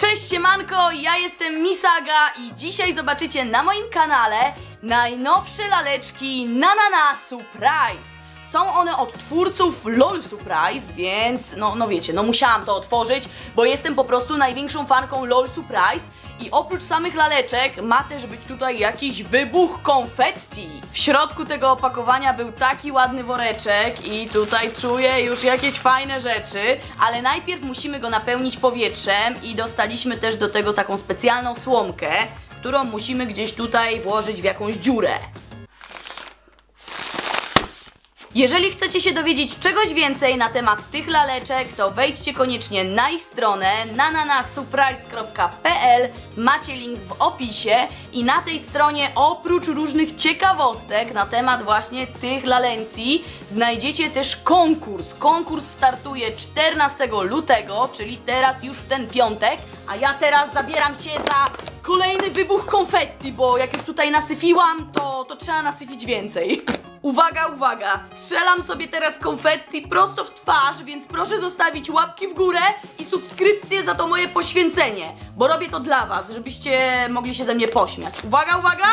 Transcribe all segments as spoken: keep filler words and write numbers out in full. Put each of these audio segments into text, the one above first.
Cześć siemanko, ja jestem Misaga i dzisiaj zobaczycie na moim kanale najnowsze laleczki Na Na Na Surprise. Są one od twórców LOL Surprise, więc no, no wiecie, no musiałam to otworzyć, bo jestem po prostu największą fanką LOL Surprise. I oprócz samych laleczek ma też być tutaj jakiś wybuch konfetti. W środku tego opakowania był taki ładny woreczek i tutaj czuję już jakieś fajne rzeczy, ale najpierw musimy go napełnić powietrzem i dostaliśmy też do tego taką specjalną słomkę, którą musimy gdzieś tutaj włożyć w jakąś dziurę. Jeżeli chcecie się dowiedzieć czegoś więcej na temat tych laleczek, to wejdźcie koniecznie na ich stronę na na na surprise kropka p l, macie link w opisie i na tej stronie oprócz różnych ciekawostek na temat właśnie tych lalencji znajdziecie też konkurs. Konkurs startuje czternastego lutego, czyli teraz już w ten piątek, a ja teraz zabieram się za kolejny wybuch konfetti, bo jak już tutaj nasyfiłam, to, to trzeba nasyfić więcej. Uwaga, uwaga, strzelam sobie teraz konfetti prosto w twarz, więc proszę zostawić łapki w górę i subskrypcję za to moje poświęcenie, bo robię to dla was, żebyście mogli się ze mnie pośmiać. Uwaga, uwaga!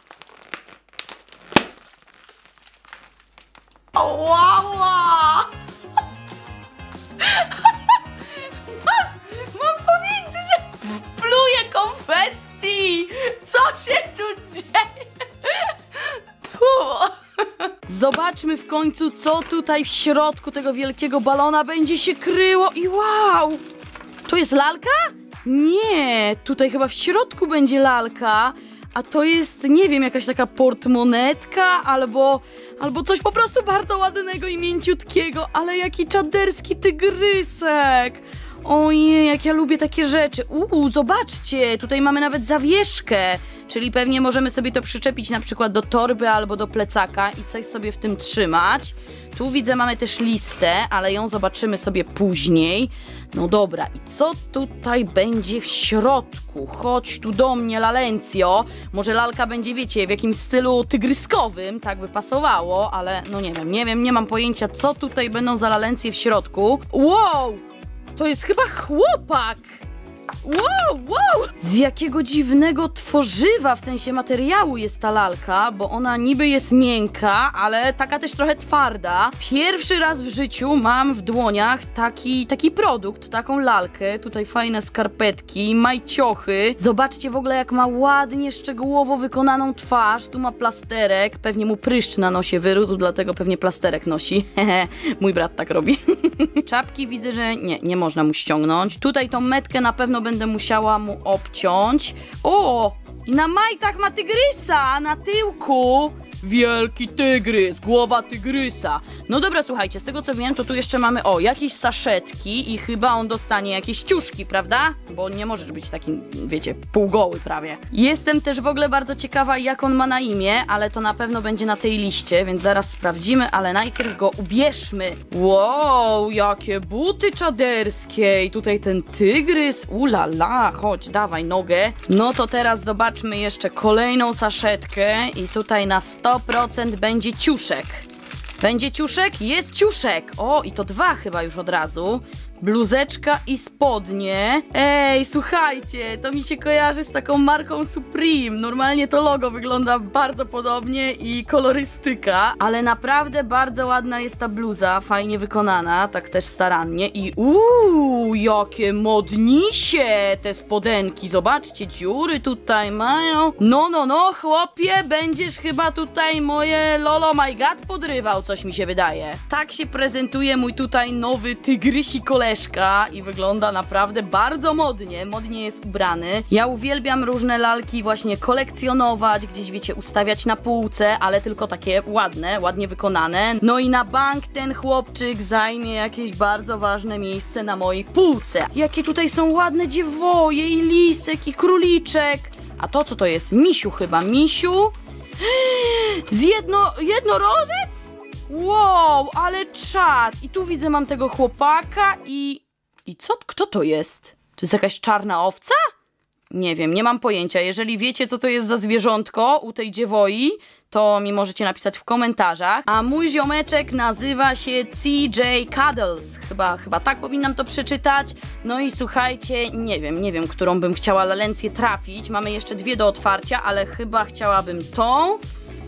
Oła! Mam powiedzieć, że pluję konfetti! Co się tu dzieje? Puh. Zobaczmy w końcu, co tutaj w środku tego wielkiego balona będzie się kryło i wow! To jest lalka? Nie, tutaj chyba w środku będzie lalka, a to jest, nie wiem, jakaś taka portmonetka albo, albo coś po prostu bardzo ładnego i mięciutkiego, ale jaki czaderski tygrysek! Ojej, jak ja lubię takie rzeczy. Uuu, zobaczcie, tutaj mamy nawet zawieszkę, czyli pewnie możemy sobie to przyczepić na przykład do torby albo do plecaka i coś sobie w tym trzymać. Tu widzę, mamy też listę, ale ją zobaczymy sobie później. No dobra, i co tutaj będzie w środku? Chodź tu do mnie, lalencjo. Może lalka będzie, wiecie, w jakimś stylu tygryskowym, tak by pasowało, ale no nie wiem, nie wiem, nie mam pojęcia, co tutaj będą za lalencje w środku. Wow! To jest chyba chłopak! Wow, wow! Z jakiego dziwnego tworzywa, w sensie materiału jest ta lalka, bo ona niby jest miękka, ale taka też trochę twarda. Pierwszy raz w życiu mam w dłoniach taki, taki produkt, taką lalkę. Tutaj fajne skarpetki, majciochy. Zobaczcie w ogóle, jak ma ładnie, szczegółowo wykonaną twarz. Tu ma plasterek, pewnie mu pryszcz na nosie wyrósł, dlatego pewnie plasterek nosi. Hehe, mój brat tak robi. Czapki widzę, że nie, nie można mu ściągnąć. Tutaj tą metkę na pewno będę musiała mu obciąć. O! I na majtach ma tygrysa, a na tyłku wielki tygrys, głowa tygrysa. No dobra, słuchajcie, z tego co wiem, to tu jeszcze mamy, o, jakieś saszetki i chyba on dostanie jakieś ciuszki, prawda? Bo nie możesz być taki, wiecie, półgoły prawie. Jestem też w ogóle bardzo ciekawa, jak on ma na imię, ale to na pewno będzie na tej liście, więc zaraz sprawdzimy, ale najpierw go ubierzmy. Wow, jakie buty czaderskie i tutaj ten tygrys, ulala, chodź, dawaj nogę. No to teraz zobaczmy jeszcze kolejną saszetkę i tutaj na sto procent będzie ciuszek. Będzie ciuszek? Jest ciuszek! O, i to dwa chyba już od razu. Bluzeczka i spodnie. Ej, słuchajcie, to mi się kojarzy z taką marką Supreme. Normalnie to logo wygląda bardzo podobnie i kolorystyka, ale naprawdę bardzo ładna jest ta bluza, fajnie wykonana, tak też starannie. I uuu, jakie modnisie te spodenki. Zobaczcie, dziury tutaj mają. No, no, no, chłopie, będziesz chyba tutaj moje lolo my god podrywał, coś mi się wydaje. Tak się prezentuje mój tutaj nowy tygrysi koleżka i wygląda naprawdę bardzo modnie, modnie jest ubrany. Ja uwielbiam różne lalki właśnie kolekcjonować, gdzieś wiecie, ustawiać na półce, ale tylko takie ładne, ładnie wykonane. No i na bank ten chłopczyk zajmie jakieś bardzo ważne miejsce na mojej półce. Jakie tutaj są ładne dziewoje i lisek i króliczek. A to co to jest? Misiu chyba, misiu? Z jedno, jednorożec? Wow, ale czad. I tu widzę, mam tego chłopaka i... I co? Kto to jest? To jest jakaś czarna owca? Nie wiem, nie mam pojęcia. Jeżeli wiecie, co to jest za zwierzątko u tej dziewoi, to mi możecie napisać w komentarzach. A mój ziomeczek nazywa się C J Cuddles. Chyba, chyba tak powinnam to przeczytać. No i słuchajcie, nie wiem, nie wiem, którą bym chciała lalencję trafić. Mamy jeszcze dwie do otwarcia, ale chyba chciałabym tą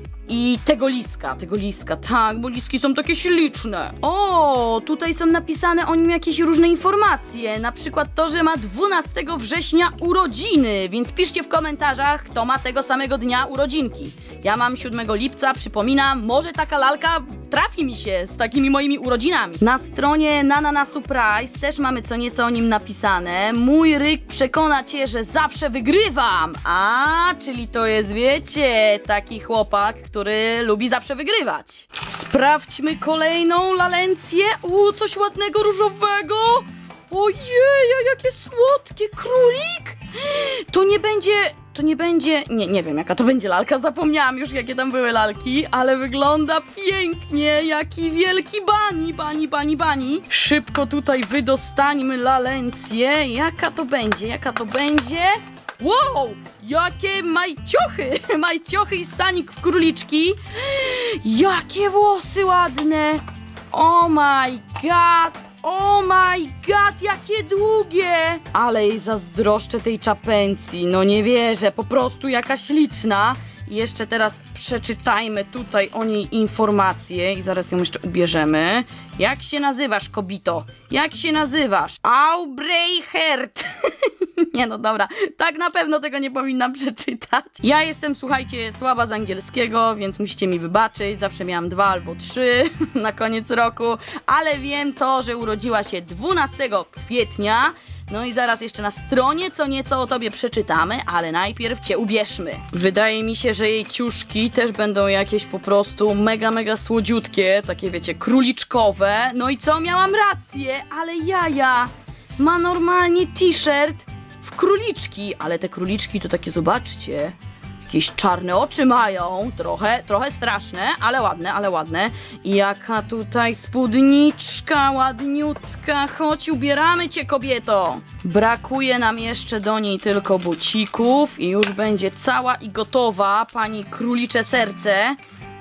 i tego liska, tego liska, tak, bo liski są takie śliczne. O, tutaj są napisane o nim jakieś różne informacje, na przykład to, że ma dwunastego września urodziny, więc piszcie w komentarzach, kto ma tego samego dnia urodzinki. Ja mam siódmego lipca, przypominam, może taka lalka trafi mi się z takimi moimi urodzinami. Na stronie Nanana Surprise też mamy co nieco o nim napisane. Mój ryk przekona cię, że zawsze wygrywam. A, czyli to jest, wiecie, taki chłopak, który lubi zawsze wygrywać. Sprawdźmy kolejną lalencję. U, coś ładnego, różowego. Ojej, jakie słodkie, królik. To nie będzie... To nie będzie... Nie, nie wiem, jaka to będzie lalka. Zapomniałam już, jakie tam były lalki, ale wygląda pięknie. Jaki wielki bani, bani, bani, bani. Szybko tutaj wydostańmy lalencję. Jaka to będzie? Jaka to będzie? Wow! Jakie majciochy! Majciochy i stanik w króliczki. Jakie włosy ładne! Oh my god! Oh my god, jakie długie! Ale jej zazdroszczę tej czapencji. No nie wierzę, po prostu jaka śliczna. I jeszcze teraz przeczytajmy tutaj o niej informacje i zaraz ją jeszcze ubierzemy. Jak się nazywasz, kobito? Jak się nazywasz? Aubrey Heard. Nie no, dobra. Tak na pewno tego nie powinnam przeczytać. Ja jestem, słuchajcie, słaba z angielskiego, więc musicie mi wybaczyć. Zawsze miałam dwa albo trzy na koniec roku. Ale wiem to, że urodziła się dwunastego kwietnia. No i zaraz jeszcze na stronie co nieco o tobie przeczytamy, ale najpierw cię ubierzmy. Wydaje mi się, że jej ciuszki też będą jakieś po prostu mega, mega słodziutkie, takie wiecie, króliczkowe. No i co? Miałam rację, ale jaja. Ma normalnie t-shirt w króliczki, ale te króliczki to takie, zobaczcie, jakieś czarne oczy mają, trochę, trochę straszne, ale ładne, ale ładne. I jaka tutaj spódniczka ładniutka, chodź, ubieramy cię, kobieto. Brakuje nam jeszcze do niej tylko bucików i już będzie cała i gotowa pani królicze serce.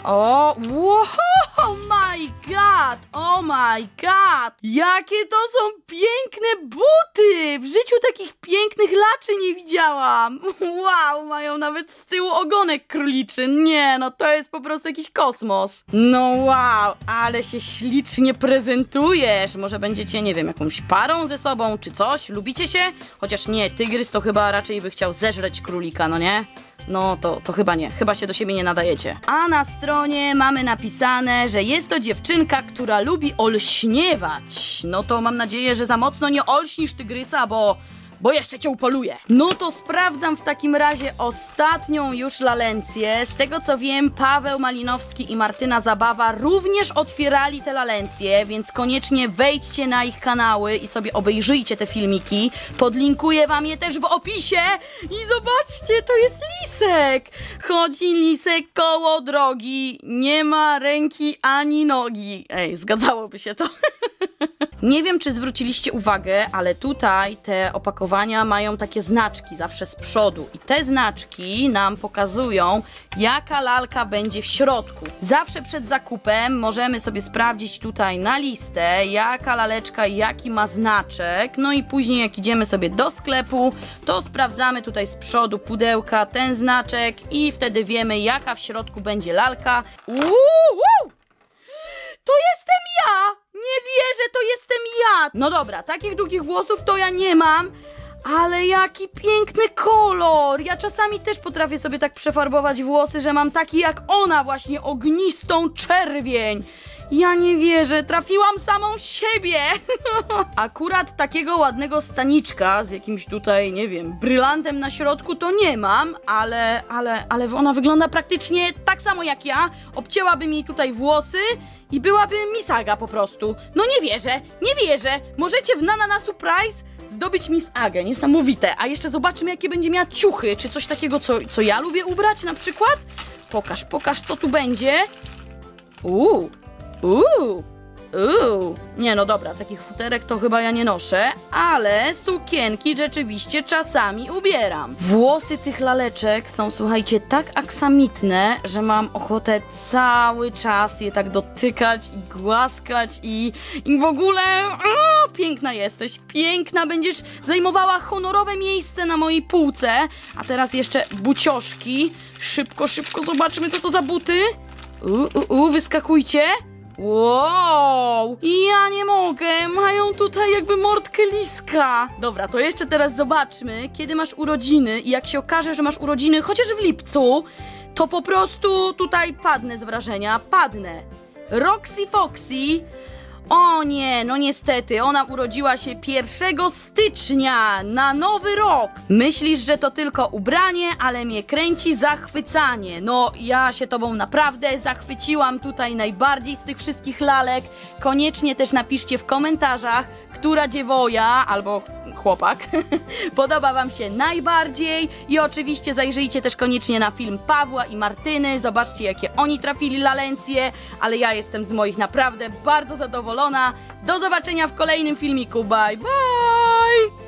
O, wow, oh my god, oh my god, jakie to są piękne buty, w życiu takich pięknych laczy nie widziałam. Wow, mają nawet z tyłu ogonek króliczy, nie no, to jest po prostu jakiś kosmos. No wow, ale się ślicznie prezentujesz, może będziecie, nie wiem, jakąś parą ze sobą czy coś, lubicie się? Chociaż nie, tygrys to chyba raczej by chciał zeżreć królika, no nie? No to, to chyba nie, chyba się do siebie nie nadajecie. A na stronie mamy napisane, że jest to dziewczynka, która lubi olśniewać. No to mam nadzieję, że za mocno nie olśnisz tygrysa, bo... bo jeszcze cię upoluję. No to sprawdzam w takim razie ostatnią już lalencję. Z tego co wiem, Paweł Malinowski i Martyna Zabawa również otwierali te lalencje, więc koniecznie wejdźcie na ich kanały i sobie obejrzyjcie te filmiki. Podlinkuję wam je też w opisie. I zobaczcie, to jest lisek. Chodzi lisek koło drogi. Nie ma ręki ani nogi. Ej, zgadzałoby się to. Nie wiem, czy zwróciliście uwagę, ale tutaj te opakowania mają takie znaczki zawsze z przodu i te znaczki nam pokazują, jaka lalka będzie w środku. Zawsze przed zakupem możemy sobie sprawdzić tutaj na listę, jaka laleczka, jaki ma znaczek, no i później jak idziemy sobie do sklepu, to sprawdzamy tutaj z przodu pudełka ten znaczek i wtedy wiemy, jaka w środku będzie lalka. Uuu! To jestem ja! Nie wierzę, to jestem ja! No dobra, takich długich włosów to ja nie mam, ale jaki piękny kolor! Ja czasami też potrafię sobie tak przefarbować włosy, że mam taki jak ona właśnie, ognistą czerwień. Ja nie wierzę, trafiłam samą siebie! Akurat takiego ładnego staniczka z jakimś tutaj, nie wiem, brylantem na środku to nie mam, ale, ale, ale ona wygląda praktycznie tak samo jak ja. Obcięłabym jej tutaj włosy i byłaby Miss-Aga po prostu. No nie wierzę, nie wierzę! Możecie w Nanana Surprise zdobyć Miss Agę, niesamowite. A jeszcze zobaczymy, jakie będzie miała ciuchy, czy coś takiego, co, co ja lubię ubrać na przykład. Pokaż, pokaż, co tu będzie. Uuu. Uuu, Uuu, nie no dobra, takich futerek to chyba ja nie noszę, ale sukienki rzeczywiście czasami ubieram. Włosy tych laleczek są, słuchajcie, tak aksamitne, że mam ochotę cały czas je tak dotykać i głaskać i, i w ogóle o, piękna jesteś, piękna, będziesz zajmowała honorowe miejsce na mojej półce. A teraz jeszcze bucioszki. Szybko, szybko zobaczymy, co to za buty. U, u, u, wyskakujcie. Wow! Ja nie mogę, mają tutaj jakby mordkę liska. Dobra, to jeszcze teraz zobaczmy, kiedy masz urodziny i jak się okaże, że masz urodziny chociaż w lipcu, to po prostu tutaj padnę z wrażenia, padnę. Roxy Foxy, o nie, no niestety, ona urodziła się pierwszego stycznia na nowy rok. Myślisz, że to tylko ubranie, ale mnie kręci zachwycanie. No, ja się tobą naprawdę zachwyciłam tutaj najbardziej z tych wszystkich lalek. Koniecznie też napiszcie w komentarzach, która dziewoja albo chłopak podoba wam się najbardziej. I oczywiście zajrzyjcie też koniecznie na film Pawła i Martyny. Zobaczcie, jakie oni trafili lalencje, ale ja jestem z moich naprawdę bardzo zadowolona. Do zobaczenia w kolejnym filmiku. Bye, bye!